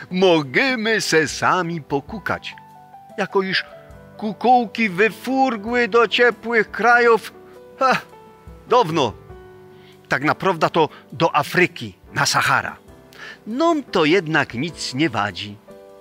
Możemy se sami pokukać. Jako iż kukułki wyfurgły do ciepłych krajów, dawno. Tak naprawdę to do Afryki, na Sahara. Nom to jednak nic nie wadzi.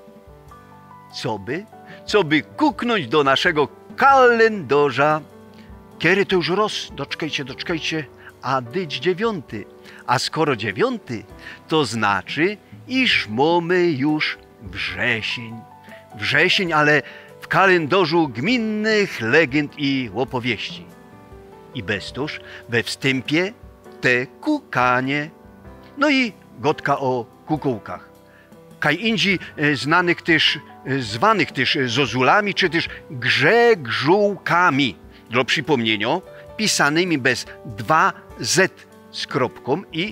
Co by kuknąć do naszego kalendarza. Kiedy to już doczekajcie, a dyć 9. A skoro 9, to znaczy, iż mamy już wrzesień. Wrzesień, ale w kalendarzu gminnych legend i opowieści. I beztoż we wstępie te kukanie. No i gotka o kukułkach. Kaj indzi zwanych też zozulami, czy też grzegżółkami. Dla przypomnienia, pisanymi bez 2Z z kropką i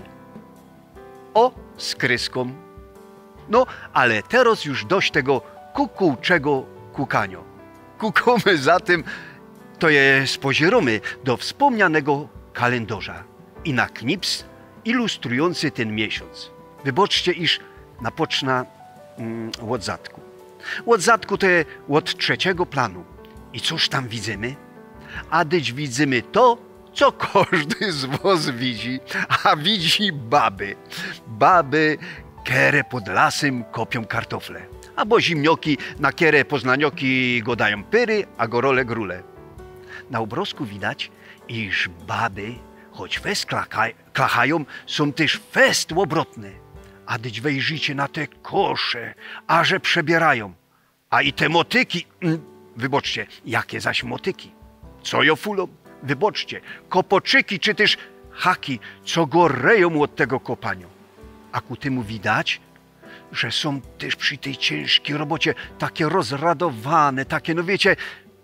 O z kryską. No, ale teraz już dość tego kukułczego kukania. Kukamy zatem, to je spojrzymy do wspomnianego kalendarza i na knips ilustrujący ten miesiąc. Wybaczcie, iż napoczna od zadku. Od zadku to je od trzeciego planu. I cóż tam widzimy? A dyć widzimy to, co każdy z was widzi, a widzi baby. Baby, kere pod lasem kopią kartofle, albo zimnioki na kere poznanioki godają pyry, a gorole grule. Na obrazku widać, iż baby, choć fest klachają, są też fest łobrotne. A dyć wejrzycie na te kosze, a że przebierają. A i te motyki, wybaczcie, jakie zaś motyki? Co jo fulą? Wybaczcie, kopoczyki czy też haki, co goreją od tego kopania. A ku temu widać, że są też przy tej ciężkiej robocie takie rozradowane, takie, no wiecie,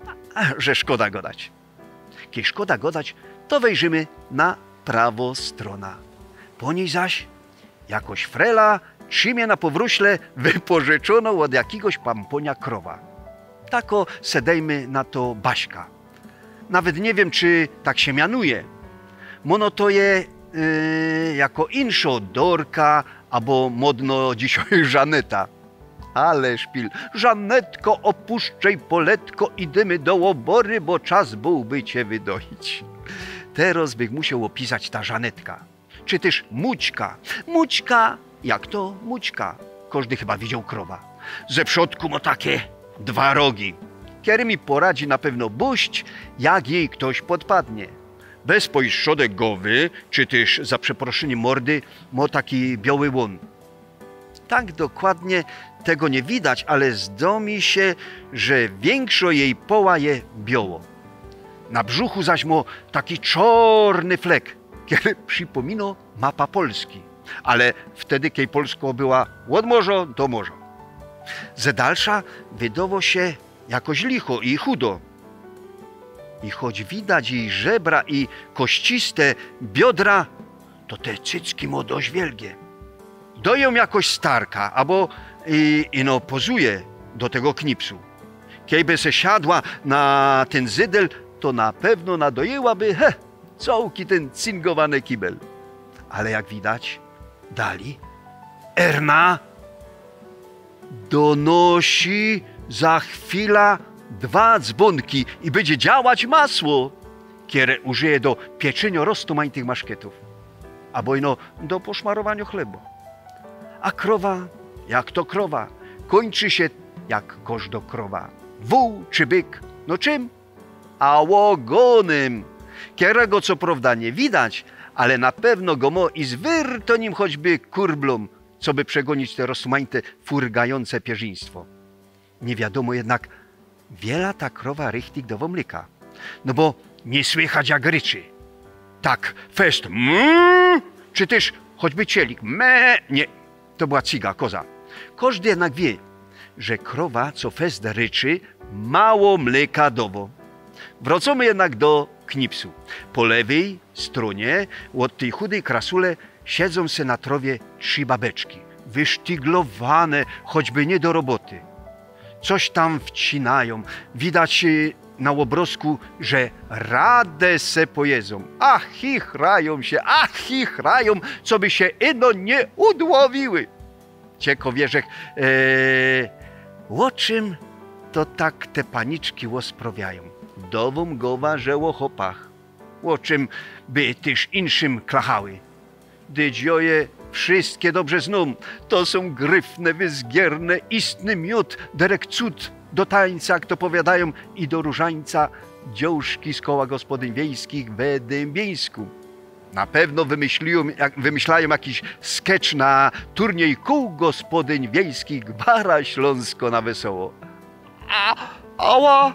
że szkoda gadać. Kiedy szkoda gadać, to wejrzymy na prawo strona. Po niej zaś jakoś frela trzymie na powróśle wypożyczoną od jakiegoś pamponia krowa. Tako sedejmy na to Baśka. Nawet nie wiem, czy tak się mianuje. Mono to je jako inszo Dorka, albo modno dzisiaj Żaneta. Ale szpil, Żanetko, opuszczaj poletko, idziemy do obory, bo czas byłby cię wydoić. Teraz bych musiał opisać ta Żanetka. Czy też Mućka. Mućka, jak to Mućka? Każdy chyba widział krowa. Ze przodku ma takie 2 rogi. Kiedy mi poradzi na pewno buść, jak jej ktoś podpadnie. Bez pojszczodek głowy, czy też za przeproszeniem mordy, ma taki biały łon. Tak dokładnie tego nie widać, ale zdomi się, że większo jej poła je biało. Na brzuchu zaś ma taki czarny flek, który przypomina mapa Polski. Ale wtedy, kiedy Polska była od morza do morza. Ze dalsza wydało się jakoś licho i chudo. I choć widać jej żebra i kościste biodra, to te cycki ma dość wielkie. Doją jakoś starka, albo ino pozuje do tego knipsu. Kiejby se siadła na ten zydel, to na pewno nadojęłaby całki ten cingowany kibel. Ale jak widać, dali Erna donosi za chwilę 2 dzbonki i będzie działać masło, które użyje do pieczenia roztumańtych maszkietów, albo ino do poszmarowania chleba. A krowa, jak to krowa, kończy się jak każda krowa. Wół czy byk, no czym? A ogonem, którego co prawda nie widać, ale na pewno go mo i zwyrto nim choćby kurblom, co by przegonić te rozmaite, furgające pierzyństwo. Nie wiadomo jednak, wiela ta krowa rychtik do mleka, no bo nie słychać jak ryczy. Tak, fest czy też choćby cielik nie, to była ciga, koza. Każdy jednak wie, że krowa, co fest ryczy, mało mleka dowo. Wracamy jednak do knipsu. Po lewej stronie od tej chudej krasule siedzą se na trowie 3 babeczki, wysztyglowane, choćby nie do roboty. Coś tam wcinają. Widać na obrazku, że radę se pojedzą. Ach, chichrają się, co by się ino nie udłowiły. ciekowierzech. O czym to tak te paniczki łosprawiają? Dowom gowa, że o chopach. O czym by tyż inszym klachały? Dydzioje wszystkie dobrze zną. To są gryfne, wyzgierne, istny miód, derek cud do tańca, jak to powiadają, i do różańca dziążki z koła gospodyń wiejskich we Dębieńsku. Na pewno wymyślają jakiś sketch na turniej kół gospodyń wiejskich Gwara Śląsko na wesoło. Ała!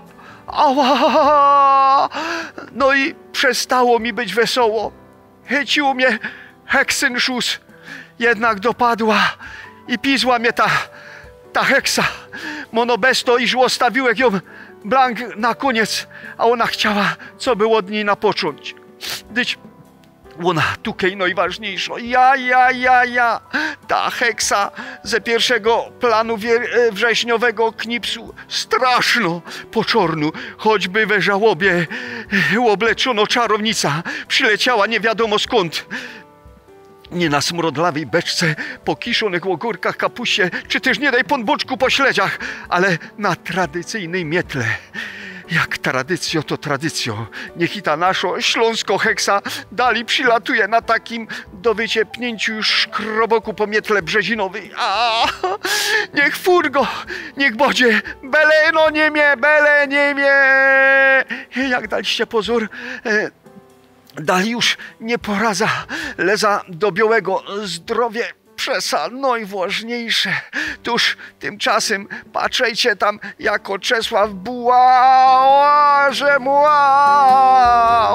Ała! No i przestało mi być wesoło. Chycił mnie heksynszus. Jednak dopadła i pizła mnie ta heksa. Mono bez to, iż ostawiłek ją blank na koniec, a ona chciała, co było od niej napocząć. Dyć ona tukej najważniejsza. Ja. Ta heksa ze pierwszego planu wrześniowego knipsu straszno po czornu, choćby we żałobie obleczono czarownica. Przyleciała nie wiadomo skąd. Nie na smrodlawej beczce, po kiszonych ogórkach, kapusie, czy też nie daj pan boczku po śledziach, ale na tradycyjnej mietle. Jak tradycjo to tradycjo. Niech i ta nasza śląsko heksa dali przylatuje na takim do wyciepnięciu już szkroboku po mietle brzezinowej. Niech furgo, niech bodzie, bele nie mie. Jak daliście pozór, dali już nie poraza, leza do białego zdrowie przesa najważniejsze. Tuż tymczasem patrzajcie tam, jako Czesław Buła, że mła.